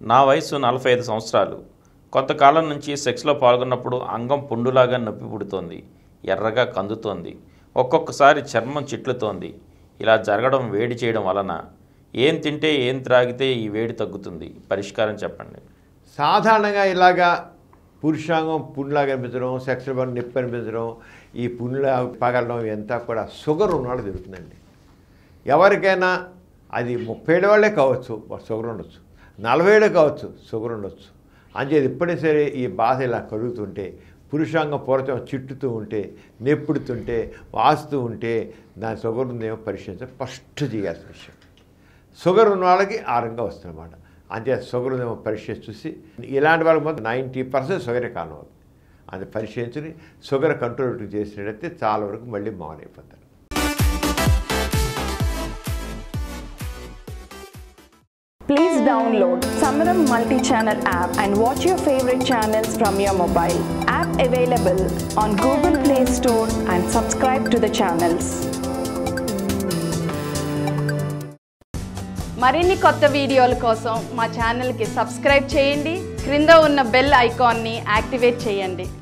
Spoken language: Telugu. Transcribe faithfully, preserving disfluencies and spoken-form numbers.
నా వయసు నలభై ఐదు సంవత్సరాలు. కొంతకాలం నుంచి సెక్స్లో పాల్గొన్నప్పుడు అంగం పుండులాగా నొప్పి పుడుతోంది, ఎర్రగా కందుతోంది, ఒక్కొక్కసారి చర్మం చిట్లుతోంది. ఇలా జరగడం వేడి చేయడం వలన? ఏం తింటే ఏం త్రాగితే ఈ వేడి తగ్గుతుంది? పరిష్కారం చెప్పండి. సాధారణంగా ఇలాగా పురుషాంగం పుండులాగా అనిపించడం, సెక్స్ నొప్పి అనిపించడం, ఈ పుండులా పగలడం ఇదంతా కూడా షుగర్ ఉన్నవాళ్ళు జరుగుతుందండి. ఎవరికైనా అది ముప్పై ఏడు వాళ్ళే కావచ్చు షుగర్ ఉండొచ్చు, నలభై ఏడు కావచ్చు షుగర్ ఉండొచ్చు. అంచేది ఎప్పుడైనా సరే ఈ బాధ ఇలా కలుగుతుంటే, పురుషాంగం పూర్వం చిట్టుతూ ఉంటే, నెప్పుడుతుంటే, వాస్తూ ఉంటే దాని షుగర్ ఉందేమో పరిశీలించాలి. ఫస్ట్ చేయాల్సిన విషయం. షుగర్ ఉన్న వాళ్ళకి ఆరోగ్యంగా వస్తుందన్నమాట. అంతే షుగర్ ఉందేమో పరిశీలించి చూసి, ఇలాంటి వాళ్ళకి మొత్తం నైంటీ పర్సెంట్ షుగరే కారణం అవుతుంది. అది పరిశీలించుని షుగర్ కంట్రోల్ చేసినట్టయితే చాలా వరకు మళ్ళీ మానైపోతారు. Please download Samaram multi-channel app and watch your favorite channels from your mobile. App available on Google Play Store and subscribe to the channels. మరిన్ని కొత్త వీడియోల కోసం మా ఛానల్కి సబ్స్క్రైబ్ చేయండి. క్రింద ఉన్న బెల్ ఐకాన్ని యాక్టివేట్ చేయండి.